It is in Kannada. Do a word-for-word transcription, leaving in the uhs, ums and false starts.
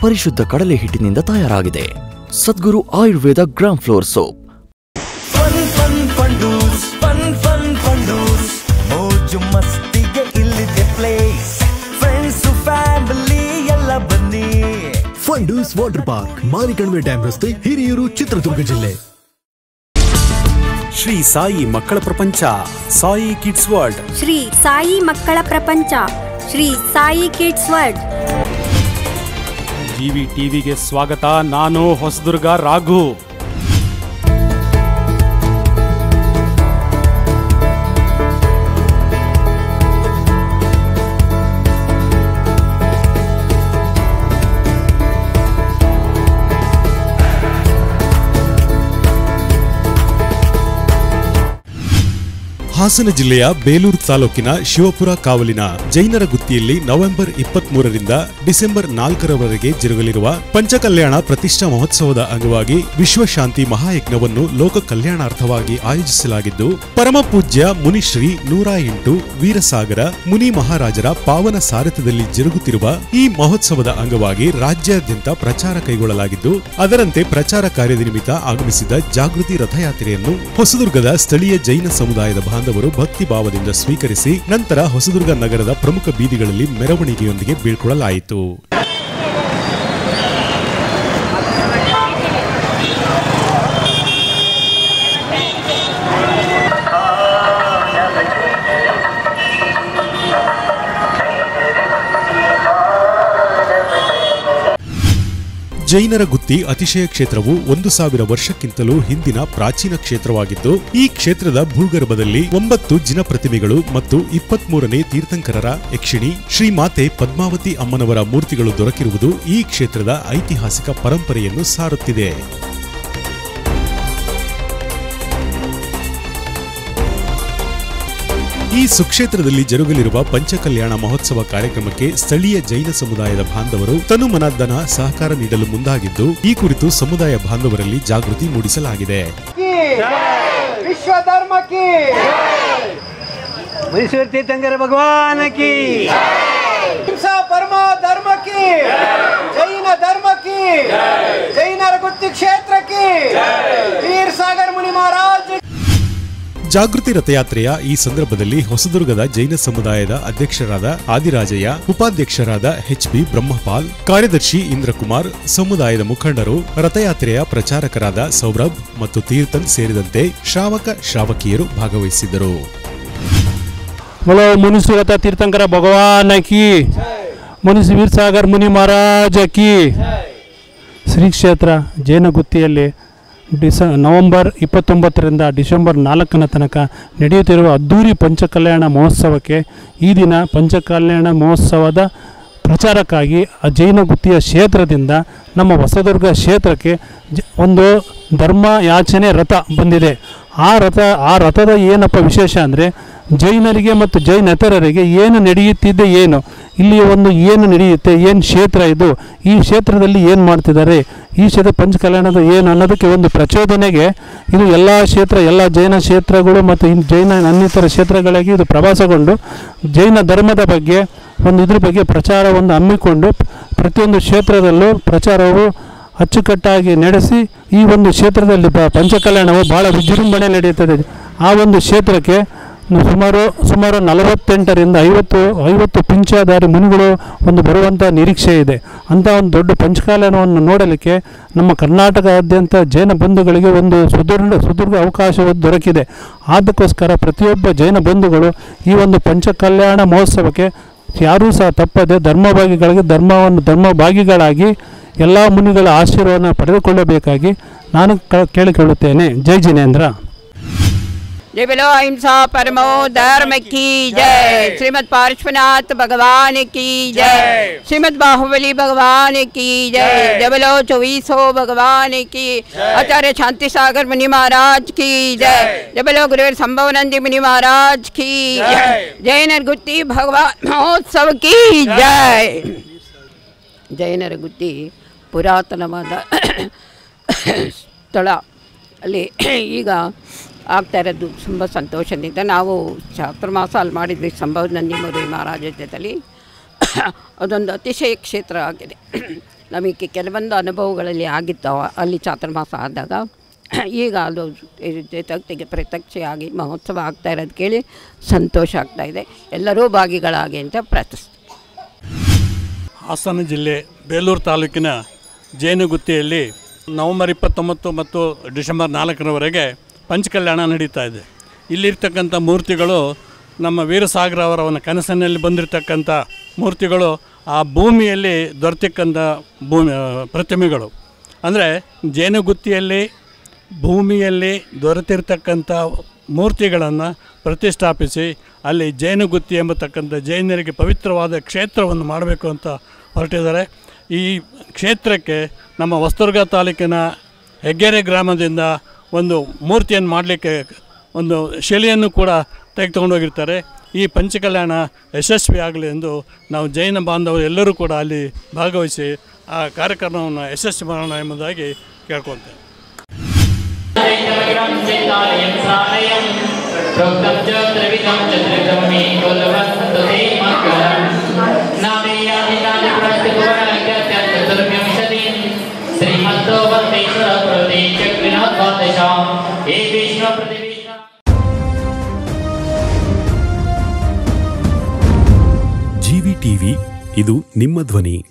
ಪರಿಶುದ್ಧ ಕಡಲೆ ಹಿಟ್ಟಿನಿಂದ ತಯಾರಾಗಿದೆ. Sadguru Ayurveda gram flour soap. Fun fun Fundoos fun fun Fundoos ಮೋಜು ಮಸ್ತಿಗೆ ಇಲ್ಲಿದೆ ಪ್ಲೇಸ್. ಫ್ರೆಂಡ್ಸ್ ಫ್ಯಾಮಿಲಿ ಎಲ್ಲ ಬನ್ನಿ. Fundoos water park, Marikanive dam ರಸ್ತೆ, ಹಿರಿಯೂರು, ಚಿತ್ರದುರ್ಗ ಜಿಲ್ಲೆ. ಶ್ರೀ ಸಾಯಿ ಮಕ್ಕಳ ಪ್ರಪಂಚ, ಸಾಯಿ ಕಿಡ್ಸ್ ವರ್ಲ್ಡ್. ಶ್ರೀ ಸಾಯಿ ಮಕ್ಕಳ ಪ್ರಪಂಚ, Shri Sai kids world. GV ಟಿವಿಗೆ ಸ್ವಾಗತ. ನಾನು ಹೊಸದುರ್ಗ ರಾಘು. ಹಾಸನ ಜಿಲ್ಲೆಯ ಬೇಲೂರು ತಾಲೂಕಿನ ಶಿವಪುರ ಕಾವಲಿನ ಜೈನರ ಗುತ್ತಿಯಲ್ಲಿ ನವೆಂಬರ್ ಇಪ್ಪತ್ತ್ ಮೂರರಿಂದ ಡಿಸೆಂಬರ್ ನಾಲ್ಕರವರೆಗೆ ಜರುಗಲಿರುವ ಪಂಚಕಲ್ಯಾಣ ಪ್ರತಿಷ್ಠಾ ಮಹೋತ್ಸವದ ಅಂಗವಾಗಿ ವಿಶ್ವಶಾಂತಿ ಮಹಾಯಜ್ಞವನ್ನು ಲೋಕ ಕಲ್ಯಾಣಾರ್ಥವಾಗಿ ಆಯೋಜಿಸಲಾಗಿದ್ದು, ಪರಮ ಪೂಜ್ಯ ಮುನಿಶ್ರೀ ನೂರ ಎಂಟು ವೀರಸಾಗರ ಮುನಿ ಮಹಾರಾಜರ ಪಾವನ ಸಾರಥ್ಯದಲ್ಲಿ ಜರುಗುತ್ತಿರುವ ಈ ಮಹೋತ್ಸವದ ಅಂಗವಾಗಿ ರಾಜ್ಯಾದ್ಯಂತ ಪ್ರಚಾರ ಕೈಗೊಳ್ಳಲಾಗಿದ್ದು, ಅದರಂತೆ ಪ್ರಚಾರ ಕಾರ್ಯದ ನಿಮಿತ್ತ ಆಗಮಿಸಿದ ಜಾಗೃತಿ ರಥಯಾತ್ರೆಯನ್ನು ಹೊಸದುರ್ಗದ ಸ್ಥಳೀಯ ಜೈನ ಸಮುದಾಯದ ಬಾಂಧವರು ಭಕ್ತಿ ಭಾವದಿಂದ ಸ್ವೀಕರಿಸಿ ನಂತರ ಹೊಸದುರ್ಗ ನಗರದ ಪ್ರಮುಖ ಬೀದಿಗಳಲ್ಲಿ ಮೆರವಣಿಗೆಯೊಂದಿಗೆ ಬೀಳ್ಕೊಡಲಾಯಿತು. ಜೈನರ ಗುತ್ತಿ ಅತಿಶಯ ಕ್ಷೇತ್ರವು ಒಂದು ಸಾವಿರ ವರ್ಷಕ್ಕಿಂತಲೂ ಹಿಂದಿನ ಪ್ರಾಚೀನ ಕ್ಷೇತ್ರವಾಗಿದ್ದು, ಈ ಕ್ಷೇತ್ರದ ಭೂಗರ್ಭದಲ್ಲಿ ಒಂಬತ್ತು ಜಿನ ಪ್ರತಿಮೆಗಳು ಮತ್ತು ಇಪ್ಪತ್ತ್ ಮೂರನೇ ತೀರ್ಥಂಕರರ ಯಕ್ಷಿಣಿ ಶ್ರೀಮಾತೆ ಪದ್ಮಾವತಿ ಅಮ್ಮನವರ ಮೂರ್ತಿಗಳು ದೊರಕಿರುವುದು ಈ ಕ್ಷೇತ್ರದ ಐತಿಹಾಸಿಕ ಪರಂಪರೆಯನ್ನು ಸಾರುತ್ತಿದೆ. ಈ ಸುಕ್ಷೇತ್ರದಲ್ಲಿ ಜರುಗಲಿರುವ ಪಂಚಕಲ್ಯಾಣ ಮಹೋತ್ಸವ ಕಾರ್ಯಕ್ರಮಕ್ಕೆ ಸ್ಥಳೀಯ ಜೈನ ಸಮುದಾಯದ ಬಾಂಧವರು ತನುಮನಧನ ಸಹಕಾರ ನೀಡಲು ಮುಂದಾಗಿದ್ದು, ಈ ಕುರಿತು ಸಮುದಾಯ ಬಾಂಧವರಲ್ಲಿ ಜಾಗೃತಿ ಮೂಡಿಸಲಾಗಿದೆ. ವಿಶ್ವ ಧರ್ಮ ಕಿ ಮೈಸೂರು ತೀರ್ಥಂಕರ ಭಗವಾನ್ ಕಿ, ಹಿಂಸಾ ಪರಮ ಧರ್ಮ ಕಿ, ಜೈನ ಧರ್ಮ ಕಿ, ಜೈನರ ಗುತ್ತಿ ಕ್ಷೇತ್ರ ಕಿ, ವೀರ್ ಸಾಗರ್ ಮುನಿ ಮಹಾರಾಜ್. ಜಾಗೃತಿ ರಥಯಾತ್ರೆಯ ಈ ಸಂದರ್ಭದಲ್ಲಿ ಹೊಸದುರ್ಗದ ಜೈನ ಸಮುದಾಯದ ಅಧ್ಯಕ್ಷರಾದ ಆದಿರಾಜಯ್ಯ, ಉಪಾಧ್ಯಕ್ಷರಾದ ಎಚ್ ಬಿ ಬ್ರಹ್ಮಪಾಲ್, ಕಾರ್ಯದರ್ಶಿ ಇಂದ್ರಕುಮಾರ್, ಸಮುದಾಯದ ಮುಖಂಡರು, ರಥಯಾತ್ರೆಯ ಪ್ರಚಾರಕರಾದ ಸೌರಭ್ ಮತ್ತು ತೀರ್ಥನ್ ಸೇರಿದಂತೆ ಶ್ರಾವಕ ಶ್ರಾವಕಿಯರು ಭಾಗವಹಿಸಿದ್ದರು. बोलो मुनिसुरता तीर्थंकर भगवान की, ಮುನಿಸಿ ವೀರ್ ಸಾಗರ್ ಮುನಿ ಮಹಾರಾಜ ಕಿ. ಶ್ರೀ ಕ್ಷೇತ್ರ ಜೈನಗುತ್ತಿಯಲ್ಲಿ ಡಿಸ ನವೆಂಬರ್ ಇಪ್ಪತ್ತೊಂಬತ್ತರಿಂದ ಡಿಸೆಂಬರ್ ನಾಲ್ಕನ ತನಕ ನಡೆಯುತ್ತಿರುವ ಅದ್ದೂರಿ ಪಂಚಕಲ್ಯಾಣ ಮಹೋತ್ಸವಕ್ಕೆ ಈ ದಿನ ಪಂಚಕಲ್ಯಾಣ ಮಹೋತ್ಸವದ ಪ್ರಚಾರಕ್ಕಾಗಿ ಜೈನಗುತ್ತಿಯ ಕ್ಷೇತ್ರದಿಂದ ನಮ್ಮ ಹೊಸದುರ್ಗ ಕ್ಷೇತ್ರಕ್ಕೆ ಒಂದು ಧರ್ಮ ಯಾಚನೆ ರಥ ಬಂದಿದೆ. ಆ ರಥ ಆ ರಥದ ಏನಪ್ಪ ವಿಶೇಷ ಅಂದರೆ, ಜೈನರಿಗೆ ಮತ್ತು ಜೈನೇತರರಿಗೆ ಏನು ನಡೆಯುತ್ತಿದೆ, ಏನು ಇಲ್ಲಿ ಒಂದು ಏನು ನಡೆಯುತ್ತೆ, ಏನು ಕ್ಷೇತ್ರ ಇದು, ಈ ಕ್ಷೇತ್ರದಲ್ಲಿ ಏನು ಮಾಡ್ತಿದ್ದಾರೆ, ಈ ಕ್ಷೇತ್ರ ಪಂಚಕಲ್ಯಾಣದ ಏನು ಅನ್ನೋದಕ್ಕೆ ಒಂದು ಪ್ರಚೋದನೆಗೆ ಇದು ಎಲ್ಲ ಕ್ಷೇತ್ರ ಎಲ್ಲ ಜೈನ ಕ್ಷೇತ್ರಗಳು ಮತ್ತು ಇನ್ನು ಜೈನ ಅನ್ನಿತರ ಕ್ಷೇತ್ರಗಳಿಗೆ ಇದು ಪ್ರವಾಸಗೊಂಡು ಜೈನ ಧರ್ಮದ ಬಗ್ಗೆ ಒಂದು ಇದ್ರ ಬಗ್ಗೆ ಪ್ರಚಾರವನ್ನು ಹಮ್ಮಿಕೊಂಡು ಪ್ರತಿಯೊಂದು ಕ್ಷೇತ್ರದಲ್ಲೂ ಪ್ರಚಾರವು ಅಚ್ಚುಕಟ್ಟಾಗಿ ನಡೆಸಿ ಈ ಒಂದು ಕ್ಷೇತ್ರದಲ್ಲಿ ಪಂಚಕಲ್ಯಾಣವು ಭಾಳ ವಿಜೃಂಭಣೆ ನಡೆಯುತ್ತದೆ. ಆ ಒಂದು ಕ್ಷೇತ್ರಕ್ಕೆ ಸುಮಾರು ಸುಮಾರು ನಲವತ್ತೆಂಟರಿಂದ ಐವತ್ತು ಐವತ್ತು ಪಿಂಚಾಧಾರಿ ಮುನಿಗಳು ಒಂದು ಬರುವಂಥ ನಿರೀಕ್ಷೆ ಇದೆ. ಅಂಥ ಒಂದು ದೊಡ್ಡ ಪಂಚಕಲ್ಯಾಣವನ್ನು ನೋಡಲಿಕ್ಕೆ ನಮ್ಮ ಕರ್ನಾಟಕದಾದ್ಯಂತ ಜೈನ ಬಂಧುಗಳಿಗೆ ಒಂದು ಸುದೃಢ ಸುದೀರ್ಘ ಅವಕಾಶ ದೊರಕಿದೆ. ಅದಕ್ಕೋಸ್ಕರ ಪ್ರತಿಯೊಬ್ಬ ಜೈನ ಬಂಧುಗಳು ಈ ಒಂದು ಪಂಚಕಲ್ಯಾಣ ಮಹೋತ್ಸವಕ್ಕೆ ಯಾರೂ ಸಹ ತಪ್ಪದೆ ಧರ್ಮಭಾಗಿಗಳಿಗೆ ಧರ್ಮವನ್ನು ಧರ್ಮಭಾಗಿಗಳಾಗಿ ಎಲ್ಲ ಮುನಿಗಳ ಆಶೀರ್ವಾದವನ್ನು ಪಡೆದುಕೊಳ್ಳಬೇಕಾಗಿ ನಾನು ಕೇಳಿಕೊಳ್ಳುತ್ತೇನೆ. ಜೈ ಜಿನೇಂದ್ರ. जय बोलो अहिंसा परमो धर्म की जय. श्रीमद पार्श्वनाथ भगवान की जय. श्रीमद बाहुबली भगवान की जय. जय बोलो चौबीसो भगवान की. आचार्य शांति सागर मुनि महाराज की जय. जय बोलो गुरुवर संभवानंद मुनि महाराज की जय. जैनर गुत्ती भगवान महोत्सव की जय. जैनर गुत्ती ಪುರಾತನವಾದ ಸ್ಥಳ. ಅಲ್ಲಿ ಈಗ ಆಗ್ತಾ ಇರೋದು ತುಂಬ ಸಂತೋಷದಿಂದ. ನಾವು ಚಾತುರ್ಮಾಸ ಅಲ್ಲಿ ಮಾಡಿದ್ವಿ ಸಂಭವ ನಂದಿ ಮುನಿ ಮಹಾರಾಜ ಜೊತೆಲಿ. ಅದೊಂದು ಅತಿಶಯ ಕ್ಷೇತ್ರ ಆಗಿದೆ. ನಮಗೆ ಕೆಲವೊಂದು ಅನುಭವಗಳಲ್ಲಿ ಆಗಿತ್ತು ಅಲ್ಲಿ ಚಾತುರ್ಮಾಸ ಆದಾಗ. ಈಗ ಅದು ಜೊತೆಗೆ ಪ್ರತ್ಯಕ್ಷವಾಗಿ ಮಹೋತ್ಸವ ಆಗ್ತಾ ಇರೋದು ಕೇಳಿ ಸಂತೋಷ ಆಗ್ತಾಯಿದೆ. ಎಲ್ಲರೂ ಭಾಗಿಗಳಾಗಿ ಅಂತ ಪ್ರಾರ್ಥಿಸ್ತೀನಿ. ಹಾಸನ ಜಿಲ್ಲೆ ಬೇಲೂರು ತಾಲೂಕಿನ ಜೇನುಗುತ್ತಿಯಲ್ಲಿ ನವಂಬರ್ ಇಪ್ಪತ್ತೊಂಬತ್ತು ಮತ್ತು ಡಿಸೆಂಬರ್ ನಾಲ್ಕರವರೆಗೆ ಪಂಚಕಲ್ಯಾಣ ನಡೀತಾ ಇದೆ. ಇಲ್ಲಿರ್ತಕ್ಕಂಥ ಮೂರ್ತಿಗಳು ನಮ್ಮ ವೀರಸಾಗರ ಅವರ ಕನಸಿನಲ್ಲಿ ಬಂದಿರತಕ್ಕಂಥ ಮೂರ್ತಿಗಳು ಆ ಭೂಮಿಯಲ್ಲಿ ದೊರೆತಕ್ಕಂಥ ಭೂಮಿ ಪ್ರತಿಮೆಗಳು. ಅಂದರೆ ಜೇನುಗುತ್ತಿಯಲ್ಲಿ ಭೂಮಿಯಲ್ಲಿ ದೊರೆತಿರ್ತಕ್ಕಂಥ ಮೂರ್ತಿಗಳನ್ನು ಪ್ರತಿಷ್ಠಾಪಿಸಿ ಅಲ್ಲಿ ಜೇನುಗುತ್ತಿ ಎಂಬತಕ್ಕಂಥ ಜೈನರಿಗೆ ಪವಿತ್ರವಾದ ಕ್ಷೇತ್ರವನ್ನು ಮಾಡಬೇಕು ಅಂತ ಹೊರಟಿದ್ದಾರೆ. ಈ ಕ್ಷೇತ್ರಕ್ಕೆ ನಮ್ಮ ಹೊಸದುರ್ಗ ತಾಲೂಕಿನ ಹೆಗ್ಗೆರೆ ಗ್ರಾಮದಿಂದ ಒಂದು ಮೂರ್ತಿಯನ್ನು ಮಾಡಲಿಕ್ಕೆ ಒಂದು ಶಿಲೆಯನ್ನು ಕೂಡ ತೆಗೆದುಕೊಂಡು ಹೋಗಿರ್ತಾರೆ. ಈ ಪಂಚಕಲ್ಯಾಣ ಯಶಸ್ವಿ ಆಗಲಿ ಎಂದು ನಾವು ಜೈನ ಬಾಂಧವರು ಎಲ್ಲರೂ ಕೂಡ ಅಲ್ಲಿ ಭಾಗವಹಿಸಿ ಆ ಕಾರ್ಯಕ್ರಮವನ್ನು ಯಶಸ್ವಿ ಮಾಡೋಣ ಎಂಬುದಾಗಿ ಕೇಳ್ಕೊಳ್ತೇವೆ. ಜಿವಿ ಟಿವಿ, ಇದು ನಿಮ್ಮ ಧ್ವನಿ.